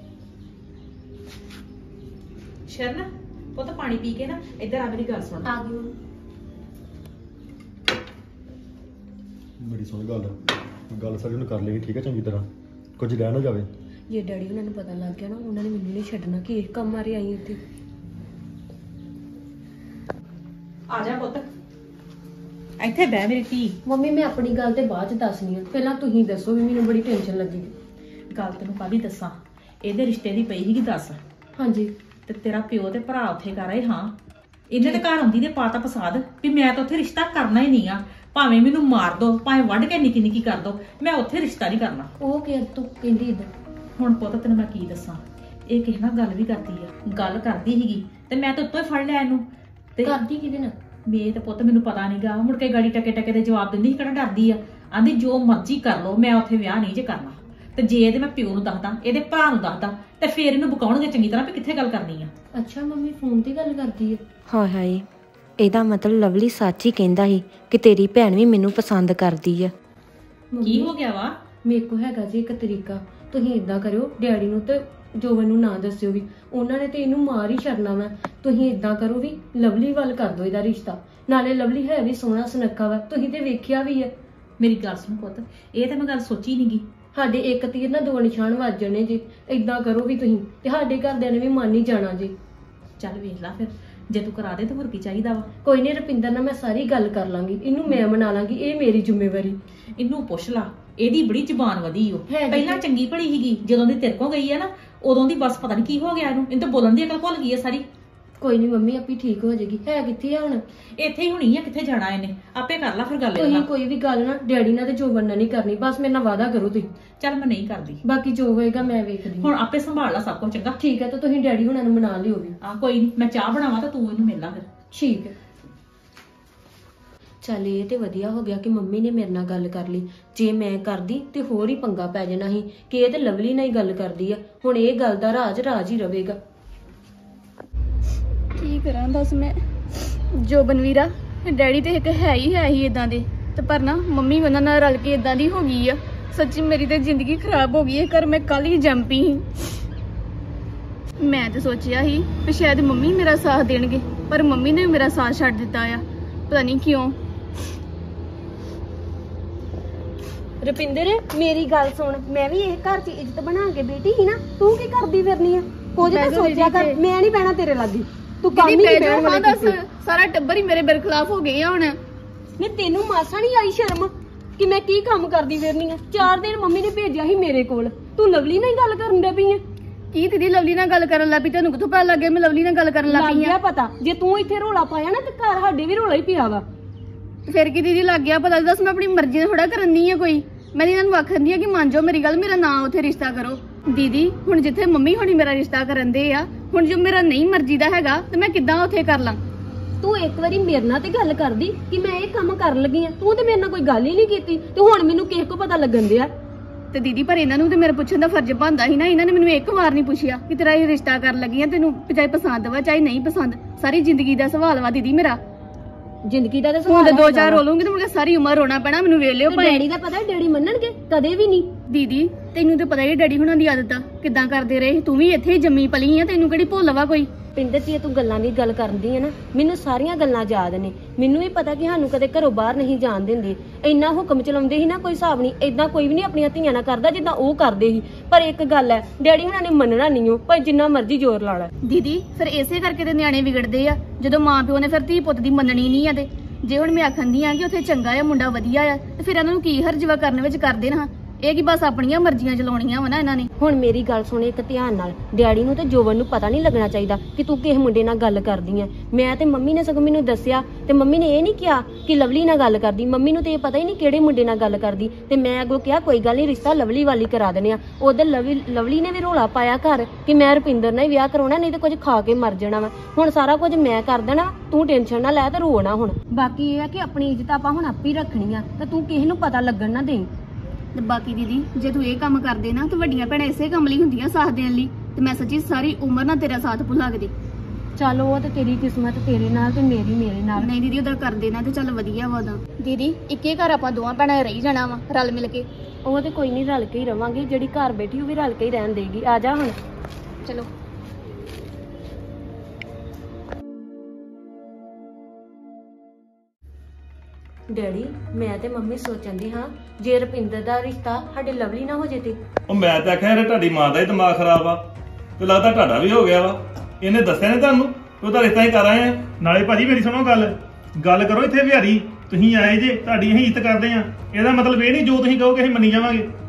ਸ਼ਰਨ ਉਹ ਤਾਂ ਪਾਣੀ ਪੀ ਕੇ ਨਾ ਇੱਧਰ ਆ ਮੇਰੀ ਗੱਲ ਸੁਣ। ਆ ਗਈ ਬੜੀ ਸੋਹਣੀ ਗੱਲ ਸਾਰੀ ਉਹਨੂੰ ਕਰ ਲਈ ਠੀਕ ਹੈ ਚੰਗੀ ਤਰ੍ਹਾਂ, ਕੁਝ ਰਹਿ ਨਾ ਜਾਵੇ। ਜੇ ਡੈਡੀ ਉਹਨਾਂ ਨੂੰ ਪਤਾ ਲੱਗ ਗਿਆ ਨਾ ਉਹਨਾਂ ਨੇ ਮੈਨੂੰ ਨਹੀਂ ਛੱਡਣਾ ਕਿ ਇਹ ਕੰਮ ਮਾਰੇ ਆਈ ਇੱਥੇ। ਆ ਜਾ ਪੁੱਤ ਇੱਥੇ ਬਹਿ ਮੇਰੀ ਧੀ। ਮੰਮੀ ਮੈਂ ਆਪਣੀ ਗੱਲ ਤੇ ਬਾਅਦ ਚ ਦੱਸਣੀ ਆ, ਪਹਿਲਾਂ ਤੁਸੀਂ ਦੱਸੋ ਵੀ ਮੈਨੂੰ ਬੜੀ ਟੈਨਸ਼ਨ ਲੱਗੀ। ਗੱਲ ਤੈਨੂੰ ਕਾਹਦੀ ਦੱਸਾਂ, ਇਹਦੇ ਰਿਸ਼ਤੇ ਦੀ ਪਈ ਸੀਗੀ ਦੱਸ। ਹਾਂਜੀ ਤੇ ਤੇਰਾ ਪਿਓ ਤੇ ਭਰਾ ਉੱਥੇ ਕਰ ਆਏ। ਹਾਂ ਇਹਨੇ ਤੇ ਘਰ ਆਉਂਦੀ ਦੇ ਪਾਤਾ ਪਸਾਦ ਵੀ ਮੈਂ ਤਾਂ ਉੱਥੇ ਰਿਸ਼ਤਾ ਕਰਨਾ ਹੀ ਨਹੀਂ ਆ, ਭਾਵੇਂ ਮੈਨੂੰ ਮਾਰ ਦੋ, ਭਾਵੇਂ ਵੱਢ ਕੇ ਨਿੱਕੀ ਨਿੱਕੀ ਕਰ ਦੋ, ਮੈਂ ਉੱਥੇ ਰਿਸ਼ਤਾ ਨਹੀਂ ਕਰਨਾ। ਉਹ ਕਿ ਤੂੰ ਕਹਿੰਦੀ ਇਦਾਂ। ਹੁਣ ਪੁੱਤ ਤੈਨੂੰ ਮੈਂ ਕੀ ਦੱਸਾਂ, ਇਹ ਕਿਸੇ ਨਾਲ ਗੱਲ ਵੀ ਕਰਦੀ ਆ, ਗੱਲ ਕਰਦੀ ਸੀਗੀ ਤੇ ਮੈਂ ਤਾਂ ਉੱਤੋਂ ਹੀ ਫੜ ਲਿਆ ਇਹਨੂੰ। ਤੇ ਕਰਦੀ ਕਿਹਦੇ ਨਾਲ? ਮੇਰੇ ਤੇ ਪੁੱਤ ਮੈਨੂੰ ਪਤਾ ਨਹੀਂਗਾ, ਮੁੜ ਕੇ ਗਾੜੀ ਟਕੇ ਟਕੇ ਦੇ ਜਵਾਬ ਦਿੰਦੀ ਸੀ, ਕਿਹੜਾ ਡਰਦੀ ਆ। ਆਂਦੀ ਜੋ ਮਰਜ਼ੀ ਕਰ ਲਓ, ਮੈਂ ਉੱਥੇ ਵਿਆਹ ਨਹੀਂ ਜੇ ਕਰਨਾ। ਤੇ ਜੇ ਇਹਦੇ ਮੈਂ ਪਿਓ ਨੂੰ ਦੱਸਦਾ, ਇਹਦੇ ਭਰਾ ਨੂੰ ਦੱਸਦਾ, ਤੇ ਫੇਰ ਇਹਨੂੰ ਬਕਾਉਣਗੇ ਚੰਗੀ ਤਰ੍ਹਾਂ ਵੀ ਕਿੱਥੇ ਗੱਲ ਕਰਨੀ ਆ। ਅੱਛਾ ਮੰਮੀ ਫੋਨ ਤੇ ਗੱਲ ਕਰਦੀ ਹੈ? ਹਾਏ ਹਾਏ, ਇਹਦਾ ਮਤਲਬ ਲਵਲੀ ਸੱਚ ਹੀ ਕਹਿੰਦਾ ਸੀ ਕਿ ਤੇਰੀ ਭੈਣ ਵੀ ਮੈਨੂੰ ਪਸੰਦ ਕਰਦੀ ਆ। ਕੀ ਹੋ ਗਿਆ ਵਾ? ਮੇਰੇ ਕੋ ਹੈਗਾ ਜੀ ਇੱਕ ਤਰੀਕਾ, ਤੁਸੀਂ ਇਦਾਂ ਕਰਿਓ, ਡੈਡੀ ਨੂੰ ਤੇ ਜੋਬਨ ਨੂੰ ਨਾ ਦੱਸਿਓ ਵੀ, ਉਹਨਾਂ ਨੇ ਤੇ ਇਹਨੂੰ ਮਾਰ ਹੀ ਛੱਡਣਾ ਵਾ। ਤੁਸੀਂ ਇਦਾਂ ਕਰੋ ਵੀ ਲਵਲੀ ਵੱਲ ਕਰ ਦਿਓ ਇਹਦਾ ਰਿਸ਼ਤਾ, ਨਾਲੇ ਲਵਲੀ ਹੈ ਵੀ ਸੋਹਣਾ ਸੁਨੱਖਾ ਵਾ, ਤੁਸੀਂ ਤੇ ਵੇਖਿਆ ਵੀ ਹੈ। ਮੇਰੀ ਗੱਲ ਸੁਣ ਪੁੱਤ, ਇਹ ਤਾਂ ਮੈਂ ਗੱਲ ਸੋਚੀ ਨਹੀਂਗੀ। ਸਾਡੇ ਇੱਕ ਤੀਰ ਨਾਲ ਦੋ ਨਿਸ਼ਾਨ ਵੱਜ ਜਾਣੇ ਜੀ। ਇਦਾਂ ਕਰੋ ਵੀ ਤੁਸੀਂ, ਤੇ ਸਾਡੇ ਘਰਦਿਆਂ ਨੇ ਵੀ ਮੰਨ ਹੀ ਜਾਣਾ ਜੀ। ਚੱਲ ਵੇਖ ਲੈ ਫਿਰ, ਜੇ ਤੂੰ ਕਰਾ ਦੇ ਤਾਂ ਹੋਰ ਕੀ ਚਾਹੀਦਾ ਵਾ। ਕੋਈ ਨਹੀਂ ਰੁਪਿੰਦਰ ਨਾਲ ਮੈਂ ਸਾਰੀ ਗੱਲ ਕਰ ਲਾਂਗੀ, ਇਹਨੂੰ ਮੈਂ ਮਨਾ ਲਾਂਗੀ, ਇਹ ਮੇਰੀ ਜ਼ਿੰਮੇਵਾਰੀ। ਇਹਨੂੰ ਪੁੱਛ ਲਾ, ਇਹਦੀ ਬੜੀ ਜ਼ੁਬਾਨ ਵਧੀ ਓ। ਹੈ ਜੀ। ਪਹਿਲਾਂ ਚੰਗੀ ਭਲੀ ਸੀਗੀ, ਜਦੋਂ ਦੀ ਤੇਰੇ ਕੋਲ ਗਈ ਆ ਨਾ ਉਦੋਂ ਦੀ ਬਸ ਪਤਾ ਨਹੀਂ ਕੀ ਹੋ ਗਿਆ ਇਹਨੂੰ ਤਾਂ ਬੋਲਣ ਦੀ ਅਕਲ ਭੁੱਲ ਗਈ ਆ ਸਾਰੀ। ਕੋਈ ਨਹੀਂ ਮੰਮੀ ਆਪੇ ਠੀਕ ਹੋ ਜਾਏਗੀ। ਹੈ ਕਿੱਥੇ ਆ ਹੁਣ? ਇੱਥੇ ਹੀ ਹੋਣੀ ਆ, ਕਿੱਥੇ ਜਾਣਾ ਇਹਨੇ, ਆਪੇ ਕਰ ਲਾ ਫਿਰ ਗੱਲ ਤੁਸੀਂ ਇਹਦੇ ਨਾਲ। ਕੋਈ ਵੀ ਗੱਲ ਨਾ ਡੈਡੀ ਨਾਲ ਤੇ ਜੋਬਨ ਨਾਲ ਨਹੀਂ ਕਰਨੀ, ਬਸ ਮੇਰੇ ਨਾਲ ਵਾਅਦਾ ਕਰੋ ਤੁਸੀਂ। ਚੱਲ ਮੈਂ ਨਹੀਂ ਕਰਦੀ, ਬਾਕੀ ਜੋ ਹੋਏਗਾ ਮੈਂ ਵੇਖਦੀ ਹੁਣ ਆਪੇ ਸੰਭਾਲ ਲਾ ਸਭ ਕੁਝ ਚੰਗਾ। ਠੀਕ ਹੈ, ਤਾਂ ਤੁਸੀਂ ਡੈਡੀ ਹੁਣਾਂ ਨੂੰ ਮਨਾ ਲਿਓ ਵੀ। ਆ ਕੋਈ ਨਹੀਂ, ਮੈਂ ਚਾਹ ਬਣਾਵਾਂ ਤਾਂ ਤੂੰ ਇਹਨੂੰ ਮਿਲ ਲਾ ਫਿਰ। ਠੀਕ ਹੈ। ਚੱਲ ਇਹ ਤੇ ਵਧੀਆ ਹੋ ਗਿਆ ਕਿ ਮੰਮੀ ਨੇ ਮੇਰੇ ਨਾਲ ਗੱਲ ਕਰ ਲਈ, ਜੇ ਮੈਂ ਕਰਦੀ ਤੇ ਹੋਰ ਹੀ ਪੰਗਾ ਪੈ ਜਾਣਾ ਸੀ ਕਿ ਇਹ ਤੇ ਲਵਲੀ ਨਾਲ ਹੀ ਗੱਲ ਕਰਦੀ ਆ। ਹੁਣ ਇਹ ਗੱਲ ਦਾ ਰਾਜ ਹੀ ਰਹੇਗਾ। ਕੀ ਕਰਾਂ ਦੱਸ ਮੈਂ। ਜੋਬਨ ਵੀਰਾ ਡੈਡੀ ਤੇ ਇੱਕ ਹੈ ਹੀ ਇਦਾਂ ਦੇ, ਤੇ ਪਰ ਨਾ ਮੰਮੀ ਉਹਨਾਂ ਨਾਲ ਰਲ ਕੇ ਇਦਾਂ ਦੀ ਹੋ ਗਈ ਆ। ਸੱਚੀ ਮੇਰੀ ਤੇ ਜ਼ਿੰਦਗੀ ਖਰਾਬ ਹੋ ਗਈ ਹੈ। ਘਰ ਮੈਂ ਕੱਲ ਹੀ ਜੰਪੀ ਸੀ। ਮੈਂ ਤੇ ਸੋਚਿਆ ਸੀ ਕਿ ਸ਼ਾਇਦ ਮੰਮੀ ਮੇਰਾ ਸਾਥ ਦੇਣਗੇ, ਪਰ ਮੰਮੀ ਨੇ ਮੇਰਾ ਸਾਥ ਛੱਡ ਦਿੱਤਾ ਆ, ਪਤਾ ਨਹੀਂ ਕਿਉਂ। ਰੁਪਿੰਦਰ ਮੇਰੀ ਗੱਲ ਸੁਣ, ਮੈਂ ਵੀ ਇਹ ਘਰ 'ਚ ਇੱਜ਼ਤ ਬਣਾ ਕੇ ਬੈਠੀ ਸੀ ਨਾ, ਤੂੰ ਕੀ ਕਰਦੀ ਫਿਰਨੀ ਆ? ਕੁਝ ਤਾਂ ਸੋਚਿਆ ਕਰ, ਮੈਂ ਨਹੀਂ ਬਹਿਣਾ ਤੇਰੇ ਲਾਗੇ। ਤੂੰ ਕੰਮ ਹੀ ਨਹੀਂ ਬਹਿਣ ਵਾਲੀ ਕੀਤੀ। ਸਾਰਾ ਟੱਬਰ ਹੀ ਮੇਰੇ ਬਰਖਲਾਫ ਹੋ ਗਏ ਆ ਹੁਣ। ਨਹੀਂ ਤੈਨੂੰ ਮਾਸਾ ਨਹੀਂ ਆਈ ਸ਼ਰਮ ਕਿ ਮੈਂ ਕੀ ਕੰਮ ਕਰਦੀ ਫਿਰਨੀ ਆ? 4 ਦਿਨ ਮੰਮੀ ਨੇ ਭੇਜਿਆ ਸੀ ਮੇਰੇ ਕੋਲ, ਤੂੰ ਲਵਲੀ ਨਾਲ ਹੀ ਗੱਲ ਕਰਨ ਦੇ ਪਈ ਆ। ਕੀ ਦੀਦੀ ਲਵਲੀ ਨਾਲ ਗੱਲ ਕਰਨ ਲੱਗ ਪਈ? ਤੈਨੂੰ ਕਿੱਥੋਂ ਪਤਾ ਲੱਗੇ ਮੈਂ ਲਵਲੀ ਨਾਲ ਗੱਲ ਕਰਨ ਲੱਗ ਪਈ ਆ? ਪਤਾ, ਜੇ ਤੂੰ ਇੱਥੇ ਰੋਲਾ ਪਾਇਆ ਨਾ ਤੇ ਘਰ ਸਾਡੇ ਵੀ ਰੋਲਾ ਹੀ ਪਿਆ ਵਾ। ਫਿਰ ਕੀ ਦੀਦੀ ਲੱਗ ਗਿਆ ਪਤਾ? ਦੱਸ ਮੈਂ ਆਪਣੀ ਮਰਜ਼ੀ ਨਾਲ ਥੋੜਾ ਕਰਨੀ ਆ ਕੋਈ। ਮੈਂ ਇਹਨਾਂ ਨੂੰ ਆਖਦੀ ਆ ਕਿ ਮੰਨ ਜਾਓ ਮੇਰੀ ਗੱਲ, ਮੇਰਾ ਨਾਂ ਉੱਥੇ ਰਿਸ਼ਤਾ ਕਰੋ। ਦੀਦੀ ਹੁਣ ਜਿੱਥੇ ਮੰਮੀ ਹੋਣੀ ਮੇਰਾ ਰਿਸ਼ਤਾ ਕਰਨ ਦੇ ਆ, ਹੁਣ ਜੋ ਮੇਰਾ ਨਹੀਂ ਮਰਜ਼ੀ ਦਾ ਹੈਗਾ ਤੇ ਮੈਂ ਕਿੱਦਾਂ ਉੱਥੇ ਕਰ ਲਾਂ? ਤੂੰ ਇੱਕ ਵਾਰੀ ਮੇਰੇ ਨਾਲ ਤੇ ਗੱਲ ਕਰਦੀ ਕਿ ਮੈਂ ਇਹ ਕੰਮ ਕਰਨ ਲੱਗੀ ਆ, ਤੂੰ ਤੇ ਮੇਰੇ ਨਾਲ ਕੋਈ ਗੱਲ ਹੀ ਨਹੀਂ ਕੀਤੀ, ਤੇ ਹੁਣ ਮੈਨੂੰ ਕਿਸੇ ਕੋ ਪਤਾ ਲੱਗਣ ਦਿਆ। ਤੇ ਦੀਦੀ ਪਰ ਇਹਨਾਂ ਨੂੰ ਤੇ ਮੇਰੇ ਪੁੱਛਣ ਦਾ ਫਰਜ਼ ਬਣਦਾ ਸੀ ਨਾ। ਇਹਨਾਂ ਨੇ ਮੈਨੂੰ ਇੱਕ ਵਾਰ ਨਹੀਂ ਪੁੱਛਿਆ ਕਿ ਤੇਰਾ ਇਹ ਰਿਸ਼ਤਾ ਕਰਨ ਲੱਗੀ ਆ, ਤੈਨੂੰ ਚਾਹੇ ਪਸੰਦ ਵਾ ਚਾਹੇ ਨਹੀਂ ਪਸੰਦ। ਸਾਰੀ ਜ਼ਿੰਦਗੀ ਦਾ ਸਵਾਲ ਵਾ ਦੀਦੀ ਮੇਰਾ। ਜ਼ਿੰਦਗੀ ਦਾ ਤਾਂ ਹੁਣ ਤੇ 2-4 ਰੋਲੂੰਗੀ ਤੇ ਮੁੜ ਕੇ ਸਾਰੀ ਉਮਰ ਰੋਣਾ ਪੈਣਾ। ਮੈਨੂੰ ਵੇਖ ਲਿਓ ਭਾਈ। ਡੈਡੀ ਦਾ ਪਤਾ, ਡੈਡੀ ਮੰਨਣਗੇ ਕਦੇ ਵੀ ਨਹੀਂ। ਦੀਦੀ ਤੈਨੂੰ ਤੇ ਪਤਾ ਹੀ ਡੈਡੀ ਹੁਣਾਂ ਦੀ ਆਦਤ ਆ, ਕਿੱਦਾਂ ਕਰਦੇ ਰਹੇ। ਤੂੰ ਵੀ ਇੱਥੇ ਹੀ ਜੰਮੀ ਪਲੀ ਆ, ਤੈਨੂੰ ਕਿਹੜੀ ਭੁੱਲ ਵਾ ਕੋਈ? ਪਿੰਦਰ ਜੀ ਤੂੰ ਗੱਲਾਂ ਦੀ ਗੱਲ ਕਰਦੀ ਹੈ ਨਾ, ਮੈਨੂੰ ਸਾਰੀਆਂ ਗੱਲਾਂ ਯਾਦ ਨੇ। ਮੈਨੂੰ ਵੀ ਪਤਾ ਕਿ ਸਾਨੂੰ ਕਦੇ ਘਰੋਂ ਬਾਹਰ ਨਹੀਂ ਜਾਣ ਦਿੰਦੇ, ਇੰਨਾ ਹੁਕਮ ਚਲਾਉਂਦੇ ਸੀ ਨਾ, ਕੋਈ ਹਿਸਾਬ ਨਹੀਂ। ਏਦਾਂ ਕੋਈ ਵੀ ਨਹੀਂ ਆਪਣੀਆਂ ਧੀਆਂ ਨਾਲ ਕਰਦਾ ਜਿੱਦਾਂ ਉਹ ਕਰਦੇ ਸੀ। ਪਰ ਇੱਕ ਗੱਲ ਹੈ, ਡੈਡੀ ਹੁਣਾਂ ਨੇ ਮੰਨਣਾ ਨਹੀਂ ਉਹ, ਭਾਵੇਂ ਜਿੰਨਾ ਮਰਜ਼ੀ ਜ਼ੋਰ ਲਾ ਲੈ। ਦੀਦੀ ਫਿਰ ਇਸੇ ਕਰਕੇ ਤੇ ਨਿਆਣੇ ਵਿਗੜਦੇ ਆ, ਜਦੋਂ ਮਾਂ ਪਿਓ ਨੇ ਫਿਰ ਧੀ ਪੁੱਤ ਦੀ ਮੰਨਣੀ ਨਹੀਂ ਆ। ਤੇ ਜੇ ਹੁਣ ਮੈਂ ਆਖੰਦੀ ਆ ਕਿ ਉੱਥੇ ਚੰਗਾ ਆ, ਮੁੰਡਾ ਵਧੀਆ ਆ, ਤੇ ਫਿਰ ਇਹਨਾਂ ਨੂੰ ਕੀ ਹਰਜਵਾ ਕਰਨ ਵਿੱਚ ਕਰਦੇ ਨਾ। ਇਹ ਕੀ ਬਸ ਆਪਣੀਆਂ ਮਰਜ਼ੀਆਂ ਚਲਾਉਣੀਆਂ ਵਾ ਨਾ ਇਹਨਾਂ ਨੇ। ਹੁਣ ਮੇਰੀ ਗੱਲ ਸੁਣ ਇੱਕ ਧਿਆਨ ਨਾਲ, ਡੈਡੀ ਨੂੰ ਤੇ ਜੋਬਨ ਨੂੰ ਪਤਾ ਨਹੀਂ ਲੱਗਣਾ ਚਾਹੀਦਾ ਕਿ ਤੂੰ ਕਿਸੇ ਮੁੰਡੇ ਨਾਲ ਗੱਲ ਕਰਦੀ ਆ। ਮੈਂ ਤੇ ਮੰਮੀ ਨੇ ਸਗੋਂ ਮੈਨੂੰ ਦੱਸਿਆ, ਤੇ ਮੰਮੀ ਨੇ ਇਹ ਨਹੀਂ ਕਿਹਾ ਕਿ ਲਵਲੀ ਨਾਲ ਗੱਲ ਕਰਦੀ। ਮੰਮੀ ਨੂੰ ਤੇ ਇਹ ਪਤਾ ਹੀ ਨਹੀਂ ਕਿਹੜੇ ਮੁੰਡੇ ਨਾਲ ਗੱਲ ਕਰਦੀ। ਤੇ ਮੈਂ ਅੱਗੋਂ ਕਿਹਾ ਕੋਈ ਗੱਲ ਨਹੀਂ, ਰਿਸ਼ਤਾ ਲਵਲੀ ਵਾਲੀ ਕਰਾ ਦਿੰਦੇ ਆ। ਉਧਰ ਲਵਲੀ ਨੇ ਵੀ ਰੋਲਾ ਪਾਇਆ ਘਰ ਕਿ ਮੈਂ ਰੁਪਿੰਦਰ ਨਾਲ ਹੀ ਵਿਆਹ ਕਰਾਉਣਾ, ਨਹੀਂ ਤੇ ਕੁਝ ਖਾ ਕੇ ਮਰ ਜਾਣਾ ਵਾ। ਹੁਣ ਸਾਰਾ ਕੁਝ ਮੈਂ ਕਰ ਦੇਣਾ, ਤੂੰ ਟੈਨਸ਼ਨ ਨਾ ਲੈ ਤੇ ਰੋਣਾ। ਹੁਣ ਬਾਕੀ ਇਹ ਆ ਕਿ ਆਪਣੀ ਇੱਜ਼ਤ ਆਪਾਂ ਹੁਣ ਆਪੇ ਹੀ ਰੱਖਣੀ ਆ, ਤੇ ਤੂੰ ਕਿਸੇ ਨੂੰ ਪਤਾ ਲੱਗਣ ਨਾ ਦੇਈਂ। ਤੇ ਬਾਕੀ ਦੀਦੀ ਜੇ ਤੂੰ ਇਹ ਕੰਮ ਕਰਦੇ ਨਾ ਤਾਂ ਵੱਡੀਆਂ ਭੈਣਾਂ ਇਸੇ ਕੰਮ ਲਈ ਹੁੰਦੀਆਂ, ਸਾਥ ਦੇਣ ਲਈ। ਤੇ ਮੈਂ ਸੱਚੀ ਸਾਰੀ ਉਮਰ ਨਾ ਤੇਰਾ ਸਾਥ ਭੁਲਾ ਕੇ ਦੇ। ਚੱਲ ਉਹ ਤੇ ਤੇਰੀ ਕਿਸਮਤ ਤੇਰੇ ਨਾਲ ਤੇ ਮੇਰੀ ਮੇਰੇ ਨਾਲ। ਨਹੀਂ ਦੀਦੀ ਉਹਦਾ ਕਰ ਦੇਣਾ ਤੇ ਚੱਲ ਵਧੀਆ ਵਾ ਉਹਦਾ। ਦੀਦੀ ਇੱਕੇ ਘਰ ਆਪਾਂ ਦੋਵਾਂ ਭੈਣਾਂ ਰਹੀ ਜਾਣਾ ਵਾ ਰਲ ਮਿਲ ਕੇ। ਉਹ ਤੇ ਕੋਈ ਨਹੀਂ, ਰਲ ਕੇ ਹੀ ਰਵਾਂਗੇ। ਜਿਹੜੀ ਘਰ ਬੈਠੀ ਉਹ ਵੀ ਰਲ ਕੇ ਹੀ ਰਹਿਣ ਦੇਗੀ। ਆ ਜਾ ਹੁਣ। ਚਲੋ ਡੈਡੀ ਮੈਂ ਤੇ ਮੰਮੀ ਸੋਚਣ ਦੀ ਹਾਂ ਜੇ ਰੁਪਿੰਦਰ ਦਾ ਰਿਸ਼ਤਾ ਸਾਡੇ ਲਵਲੀ ਨਾਲ ਹੋ ਜੇ ਤੇ। ਉਹ ਮੈਂ ਤਾਂ ਆਖਿਆ ਇਹ ਤੁਹਾਡੀ ਮਾਂ ਦਾ ਹੀ ਦਿਮਾਗ ਖਰਾਬ ਆ ਤੇ ਲੱਗਦਾ ਤੁਹਾਡਾ ਵੀ ਹੋ ਗਿਆ ਵਾ। ਇਹਨੇ ਦੱਸਿਆ ਨੀ ਤੁਹਾਨੂੰ ਕਿ ਉਹਦਾ ਰਿਸ਼ਤਾ ਹੀ ਕਰ ਆਏ ਆ। ਨਾਲੇ ਭਾਜੀ ਮੇਰੀ ਸੁਣੋ ਗੱਲ ਕਰੋ ਇੱਥੇ ਵਿਹਾਰੀ। ਤੁਸੀਂ ਆਏ ਜੇ, ਤੁਹਾਡੀ ਅਸੀਂ ਇੱਜ਼ਤ ਕਰਦੇ ਆ। ਇਹਦਾ ਮਤਲਬ ਇਹ ਨਹੀਂ ਜੋ ਤੁਸੀਂ ਕਹੋਗੇ ਅਸੀਂ ਮੰਨੀ ਜਾਵਾਂਗੇ।